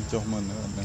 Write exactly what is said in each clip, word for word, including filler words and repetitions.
mình cho mình nữa này.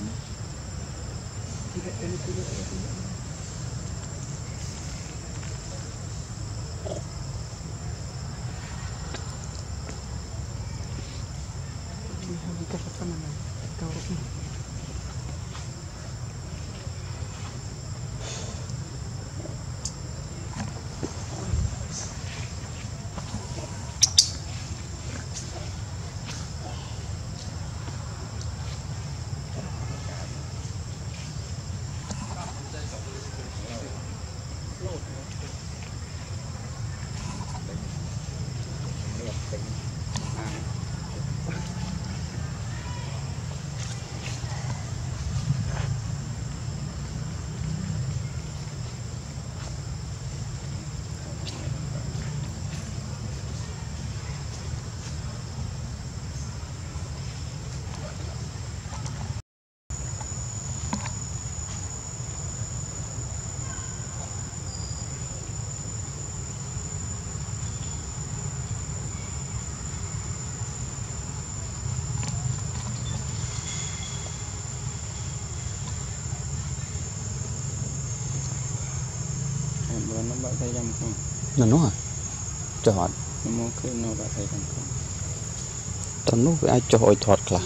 Nó bảo thấy dâm không? Nó nó à? Chọt. Nó muốn cứ nó bảo thấy dâm không? Tao nó với ai cho hồi thoát cả.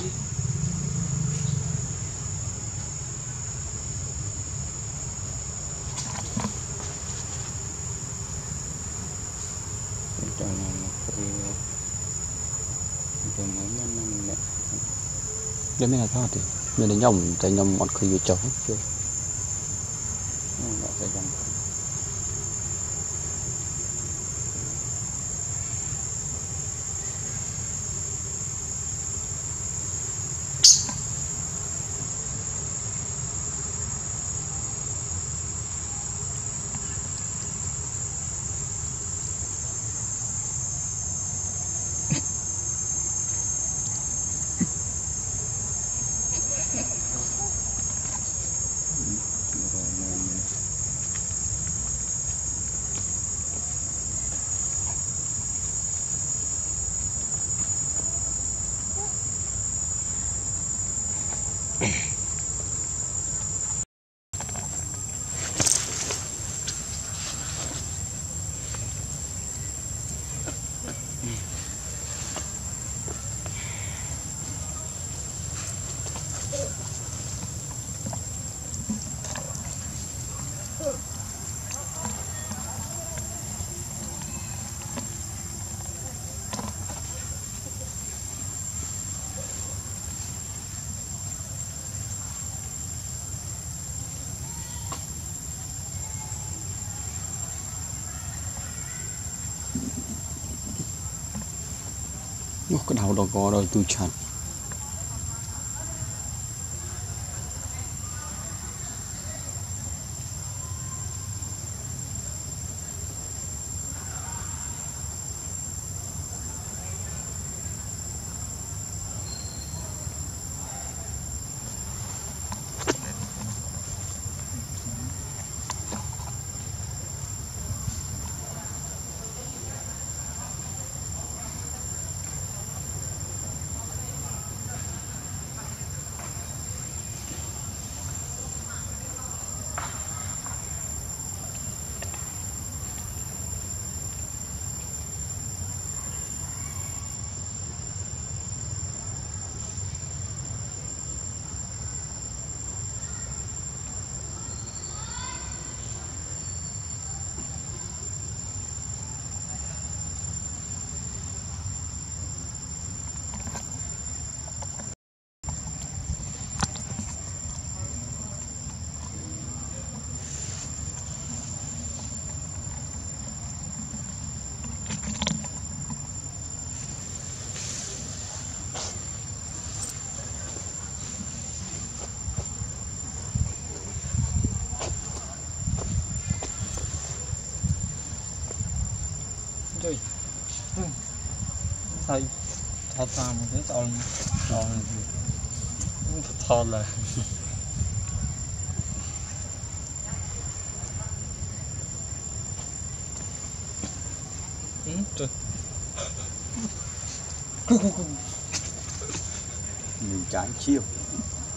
Cho nó nó cứ cho nó nó nè. Để mình là thoát thì mình là nhom tại nhom một khi chó chưa. Nó bảo thấy dâm không? Nó cái đầu đó có rồi tôi chặt. Trời. Thầy thọt ra một cái tròn tròn thọt là ừ, trời. Mình trái chiêu.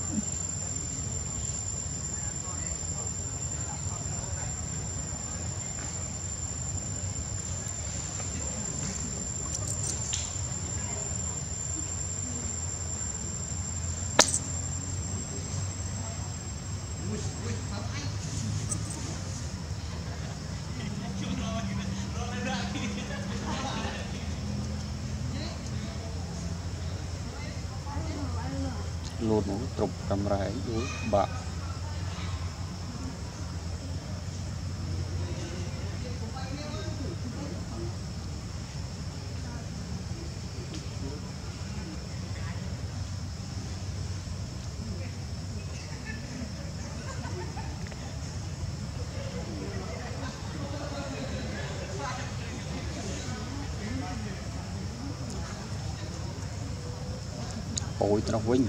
lột nó trục camera ấy đối bạc ôi tao vinh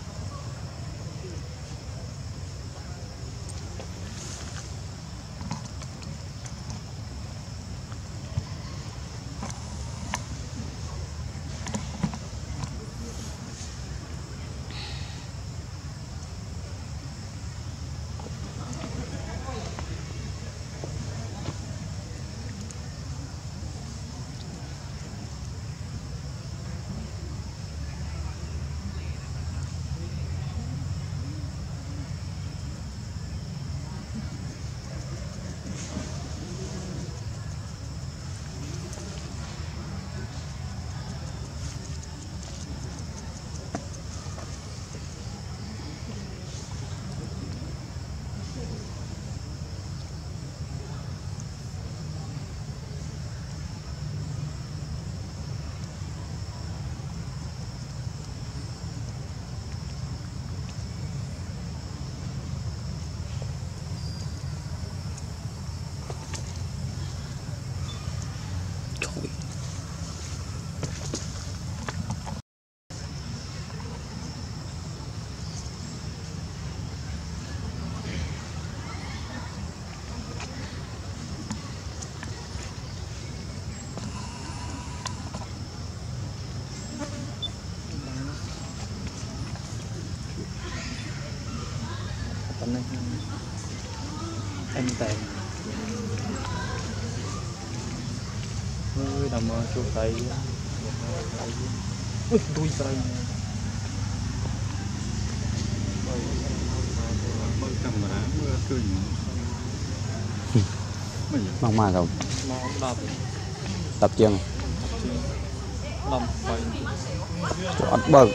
em tèm ơi nằm chỗ tay ui đuôi tay mơ camera mơ cười mong mà không đập tập chân đập bay chỗ ắt bờ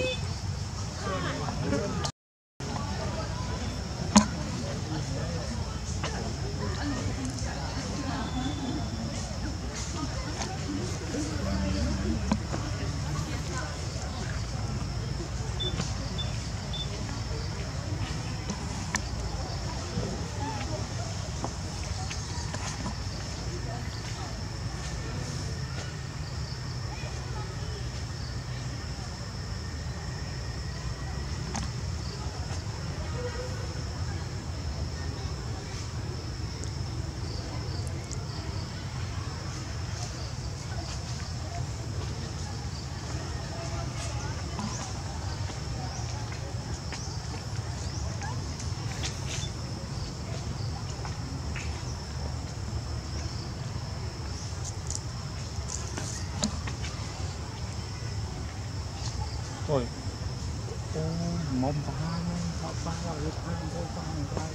ôi mong ta mong ta vào lúc ăn tôi ăn tay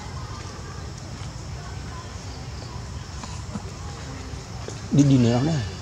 đi đi nữa đó